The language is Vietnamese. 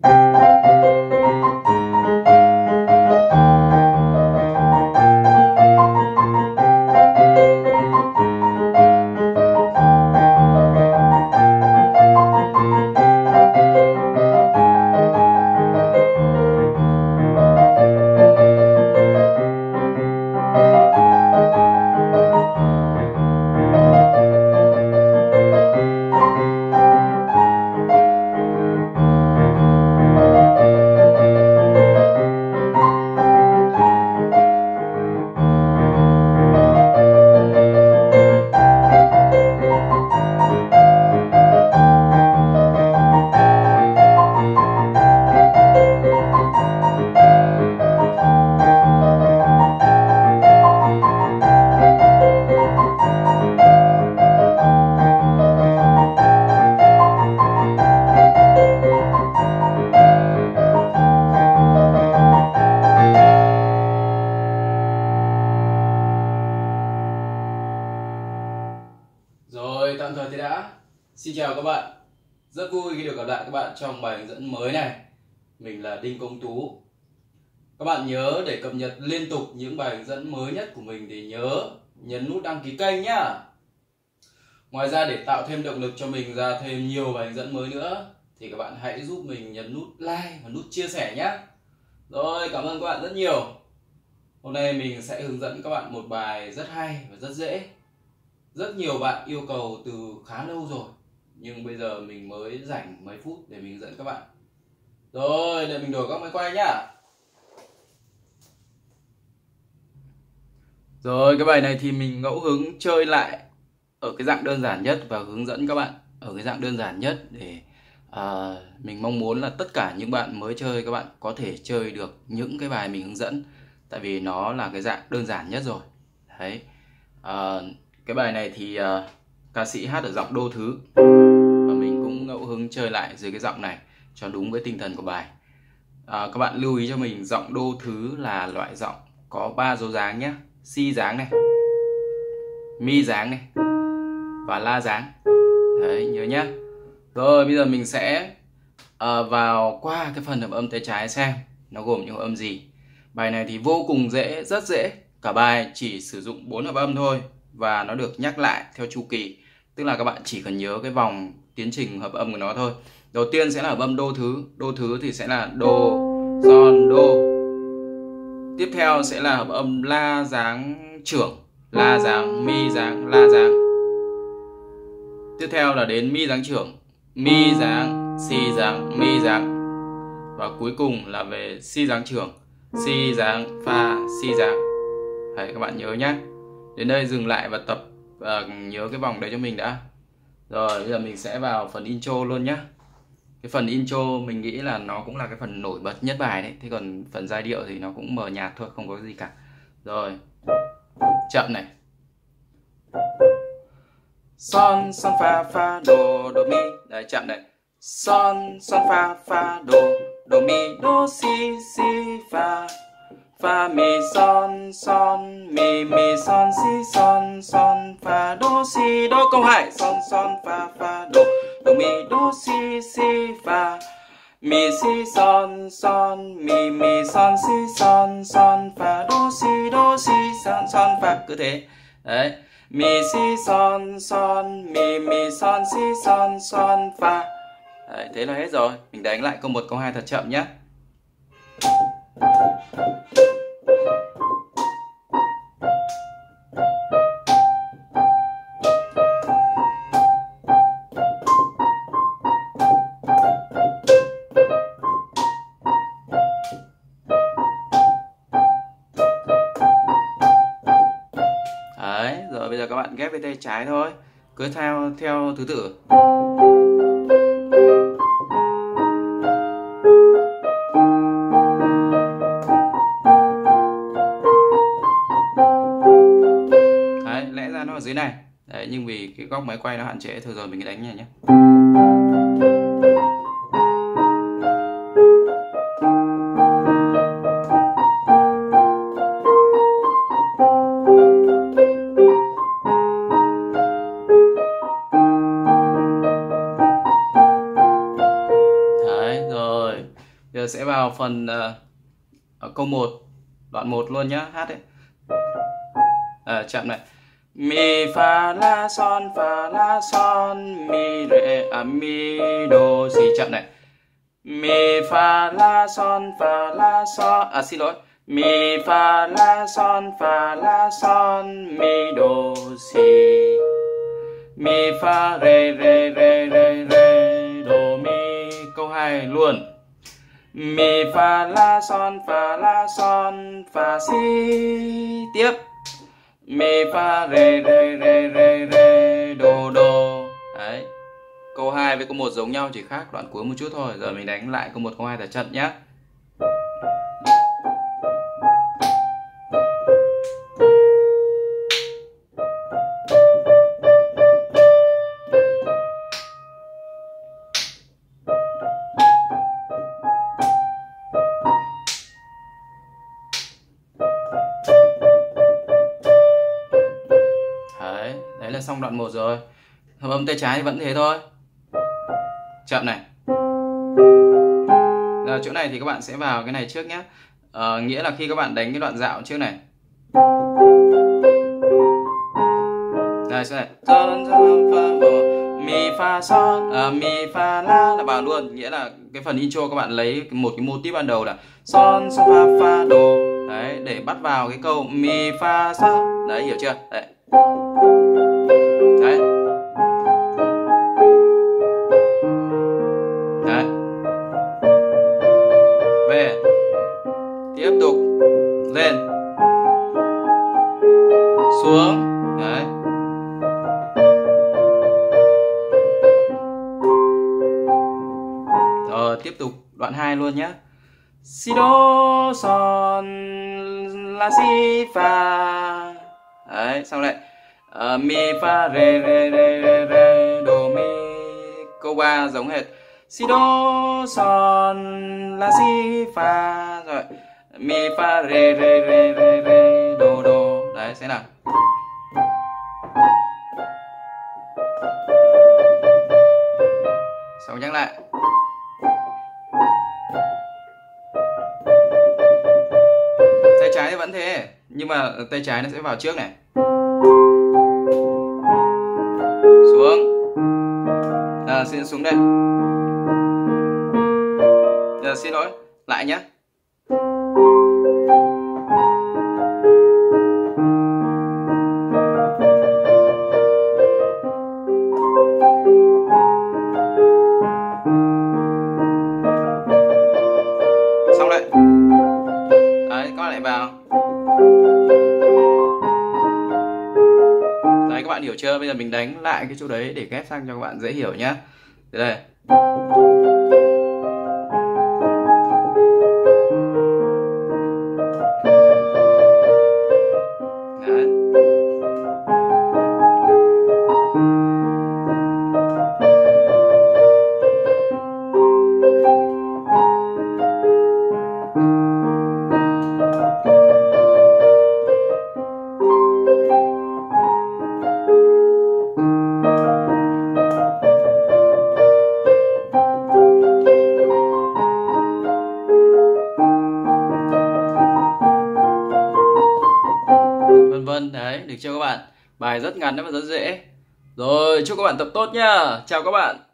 Rồi, tạm thời thế đã. Xin chào các bạn. Rất vui khi được gặp lại các bạn trong bài hướng dẫn mới này. Mình là Đinh Công Tú. Các bạn nhớ để cập nhật liên tục những bài hướng dẫn mới nhất của mình thì nhớ nhấn nút đăng ký kênh nhá. Ngoài ra để tạo thêm động lực cho mình ra thêm nhiều bài hướng dẫn mới nữa thì các bạn hãy giúp mình nhấn nút like và nút chia sẻ nhé. Rồi, cảm ơn các bạn rất nhiều. Hôm nay mình sẽ hướng dẫn các bạn một bài rất hay và rất dễ. Rất nhiều bạn yêu cầu từ khá lâu rồi, nhưng bây giờ mình mới rảnh mấy phút để mình hướng dẫn các bạn. Rồi, để mình đổi góc máy quay nhá. Rồi, cái bài này thì mình ngẫu hứng chơi lại ở cái dạng đơn giản nhất và hướng dẫn các bạn ở cái dạng đơn giản nhất để mình mong muốn là tất cả những bạn mới chơi các bạn có thể chơi được những cái bài mình hướng dẫn, tại vì nó là cái dạng đơn giản nhất rồi. Đấy. Cái bài này thì ca sĩ hát ở giọng đô thứ và mình cũng ngẫu hứng chơi lại dưới cái giọng này cho đúng với tinh thần của bài. Các bạn lưu ý cho mình, giọng đô thứ là loại giọng có 3 dấu dáng nhé: si dáng này, mi dáng này và la dáng. Đấy, nhớ nhé. Rồi, bây giờ mình sẽ vào qua cái phần hợp âm tay trái xem nó gồm những hợp âm gì. Bài này thì vô cùng dễ, rất dễ. Cả bài chỉ sử dụng 4 hợp âm thôi và nó được nhắc lại theo chu kỳ. Tức là các bạn chỉ cần nhớ cái vòng tiến trình hợp âm của nó thôi. Đầu tiên sẽ là hợp âm đô thứ. Đô thứ thì sẽ là đô, son, đô. Tiếp theo sẽ là hợp âm la dáng trưởng, la dáng, mi dáng, la dáng. Tiếp theo là đến mi dáng trưởng, mi dáng, si dáng, mi dáng. Và cuối cùng là về si dáng trưởng, si dáng, fa, si dáng. Đấy, các bạn nhớ nhé. Đến đây dừng lại và tập nhớ cái vòng đấy cho mình đã. Rồi, bây giờ mình sẽ vào phần intro luôn nhé. Cái phần intro mình nghĩ là nó cũng là cái phần nổi bật nhất bài đấy. Thế còn phần giai điệu thì nó cũng mờ nhạt thôi, không có gì cả. Rồi, chậm này. Son, son, fa, fa, do, mi. Đấy, chậm này. Son, son, fa, do, mi, do, si, fa. Fa, mi, son, mi, son, si, fa, do, si, do. Câu 2. Son, fa, do, mi, do, si, fa. Mi, si, son, mi, son, si, fa, do, si, son, fa. Cứ thế. Đấy. Mi, si, son, mi, son, si, son, fa. Đấy, thế là hết rồi. Mình đánh lại câu 1, câu 2 thật chậm nhé. Đấy, rồi bây giờ các bạn ghép với tay trái thôi. Cứ theo thứ tự. Đấy, lẽ ra nó ở dưới này. Đấy, nhưng vì cái góc máy quay nó hạn chế, thôi rồi mình đánh nhẹ nhé. Đấy, rồi. Giờ sẽ vào phần ở câu 1, đoạn 1 luôn nhá, hát đấy. Chậm này. Mi fa la son mi re mi do si, chậm này. Mi fa la son xin lỗi. Mi fa la son mi do si, mi fa re do mi. Câu 2 luôn. Mi fa la son fa si, tiếp. Mi fa re do. Đấy. Câu 2 với câu 1 giống nhau, chỉ khác đoạn cuối một chút thôi. Giờ mình đánh lại câu 1 câu 2 thật chậm nhé. Đấy là xong đoạn 1 rồi. Hợp âm tay trái thì vẫn thế thôi. Chậm này. Giờ chỗ này thì các bạn sẽ vào cái này trước nhé. Nghĩa là khi các bạn đánh cái đoạn dạo trước này. Đây, chỗ này. Mi fa son, mi fa la là vào luôn. Nghĩa là cái phần intro các bạn lấy một cái mô típ ban đầu là son fa fa do. Đấy, để bắt vào cái câu mi fa son. Đấy, hiểu chưa? Đấy. Đấy. Đấy. Về. Tiếp tục. Lên. Xuống. Đấy. Rồi, tiếp tục đoạn 2 luôn nhé. Si do son la si fa. Đấy, xong lại. Mi fa re do mi. Câu 3 giống hệt. Si do son la si fa. Rồi. Mi fa re do. Đấy, sẽ nào. Xong nhắc lại. Tay trái thì vẫn thế, nhưng mà tay trái nó sẽ vào trước này. Xuống. Xin xuống đây. Giờ xin lỗi. Lại nhé. Xong lại. Đấy, các bạn lại vào. Đấy, các bạn hiểu chưa? Bây giờ mình đánh lại cái chỗ đấy để ghép sang cho các bạn dễ hiểu nhé. Thế đây. Đấy. Đấy, được chưa các bạn? Bài rất ngắn và rất dễ. Rồi, chúc các bạn tập tốt nhá. Chào các bạn.